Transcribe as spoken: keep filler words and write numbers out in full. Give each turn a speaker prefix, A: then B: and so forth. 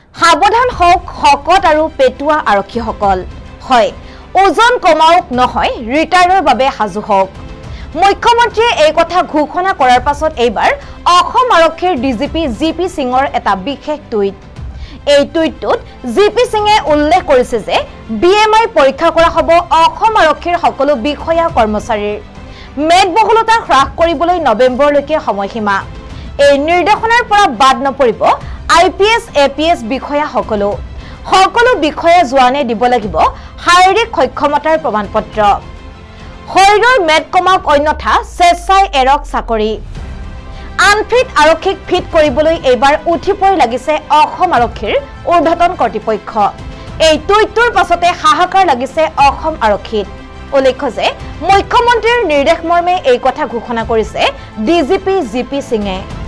A: সাৱধান হওক হকত আৰু পেটুৱা আৰক্ষীসকল হয় ওজন কমাওক নহয় ৰিটায়াৰৰ বাবে সাজু হওক মুখ্যমন্ত্ৰীয়ে এই কথা ঘোষণা কৰাৰ পাছত এইবাৰ অসম আৰক্ষীৰ ডিজিপি জিপি সিঙৰ এটা বিশেষ টুইট এই টুইটটোত জিপি সিঙে উল্লেখ কৰিছে যে বিএমআই পৰীক্ষা কৰা হ'ব অসম আৰক্ষীৰ সকলো বিষয়া কৰ্মচাৰীৰ মেদবহুলতা হ্ৰাস কৰিবলৈ নৱেম্বৰলৈকে সময়সীমা এই নিৰ্দেশনাৰ পৰা বাদ নপৰিব আইপিএছ এপিএছ বিষয়া সকলো সকলো বিষয়া জোৱানে দিব লাগিব শাৰীৰিক সক্ষমতাৰ প্ৰমাণপত্ৰ শৰীৰৰ মেদ কমাওক অন্যথা স্বেচ্ছাই এৰক চাকৰি আনফিট আৰক্ষীক ফিট কৰিবলৈ এইবাৰ উঠি পৰি লাগিছে অসম আৰক্ষীৰ ঊৰ্ধ্বতন কৰ্তৃপক্ষ এই টুইটটোৰ পাছতে হাহাকাৰ লাগিছে অসম আৰক্ষীত উল্লেখ্য যে মুখ্যমন্ত্ৰীৰ নিৰ্দেশ মৰ্মে এই কথা ঘোষণা কৰিছে ডিজিপি জিপি সিঙে